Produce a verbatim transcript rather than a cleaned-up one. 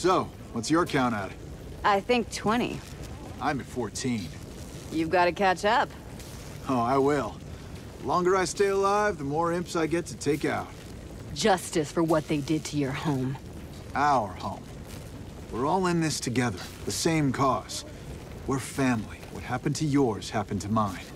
So, what's your count at? I think twenty. I'm at fourteen. You've got to catch up. Oh, I will. The longer I stay alive, the more imps I get to take out. Justice for what they did to your home. Our home. We're all in this together. The same cause. We're family. What happened to yours happened to mine.